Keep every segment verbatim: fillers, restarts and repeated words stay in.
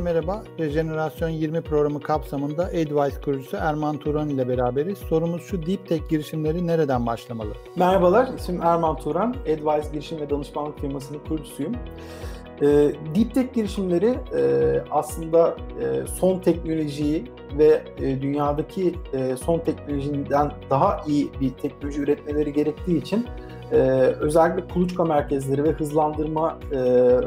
merhaba. Rejenerasyon yirmi programı kapsamında Advice kurucusu Erman Turan ile beraberiz. Sorumuz şu: Deep Tech girişimleri nereden başlamalı? Merhabalar, ismim Erman Turan. Advice girişim ve danışmanlık firmasının kurucusuyum. E, Deep Tech girişimleri e, aslında e, son teknolojiyi ve e, dünyadaki e, son teknolojiden daha iyi bir teknoloji üretmeleri gerektiği için e, özellikle kuluçka merkezleri ve hızlandırma e,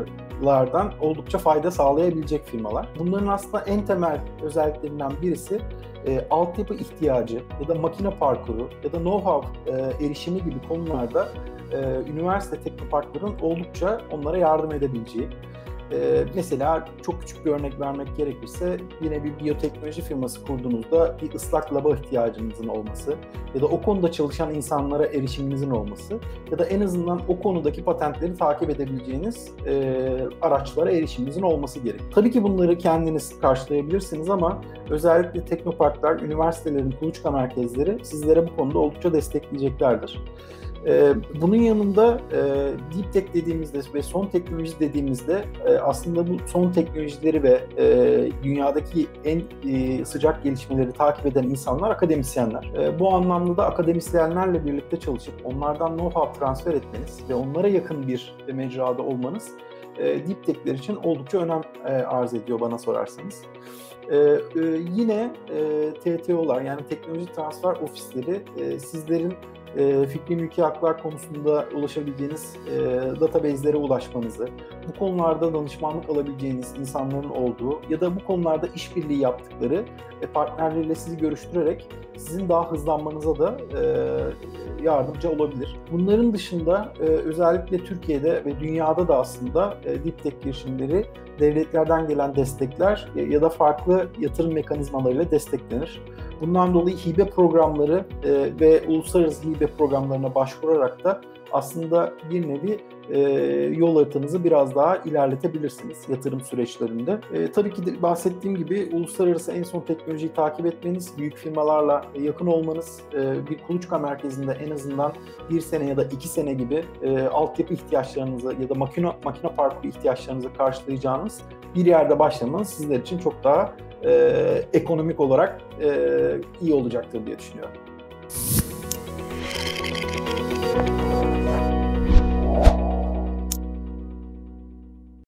lardan oldukça fayda sağlayabilecek firmalar. Bunların aslında en temel özelliklerinden birisi e, altyapı ihtiyacı ya da makine parkuru ya da know-how e, erişimi gibi konularda e, üniversite teknoparkların oldukça onlara yardım edebileceği. Ee, mesela çok küçük bir örnek vermek gerekirse yine bir biyoteknoloji firması kurduğunuzda bir ıslak laba ihtiyacınızın olması ya da o konuda çalışan insanlara erişiminizin olması ya da en azından o konudaki patentleri takip edebileceğiniz e, araçlara erişiminizin olması gerek. Tabii ki bunları kendiniz karşılayabilirsiniz ama özellikle teknoparklar, üniversitelerin kuluçka merkezleri sizlere bu konuda oldukça destekleyeceklerdir. Bunun yanında Deep Tech dediğimizde ve son teknoloji dediğimizde aslında bu son teknolojileri ve dünyadaki en sıcak gelişmeleri takip eden insanlar akademisyenler. Bu anlamda da akademisyenlerle birlikte çalışıp onlardan know-how transfer etmeniz ve onlara yakın bir mecrada olmanız Deep Tech'ler için oldukça önem arz ediyor bana sorarsanız. Ee, yine e, T T O'lar yani teknoloji transfer ofisleri e, sizlerin e, fikri mülki haklar konusunda ulaşabileceğiniz e, database'lere ulaşmanızı, bu konularda danışmanlık alabileceğiniz insanların olduğu ya da bu konularda işbirliği yaptıkları ve partnerleriyle sizi görüştürerek sizin daha hızlanmanıza da e, yardımcı olabilir. Bunların dışında e, özellikle Türkiye'de ve dünyada da aslında e, Deep Tech girişimleri devletlerden gelen destekler e, ya da farklı yatırım mekanizmalarıyla desteklenir. Bundan dolayı hibe programları e, ve uluslararası hibe programlarına başvurarak da aslında bir nevi e, yol haritanızı biraz daha ilerletebilirsiniz yatırım süreçlerinde. E, tabii ki de bahsettiğim gibi uluslararası en son teknolojiyi takip etmeniz, büyük firmalarla yakın olmanız, e, bir kuluçka merkezinde en azından bir sene ya da iki sene gibi e, altyapı ihtiyaçlarınızı ya da makine, makine parkuru ihtiyaçlarınızı karşılayacağınız bir yerde başlamanız sizler için çok daha e, ekonomik olarak e, iyi olacaktır diye düşünüyorum.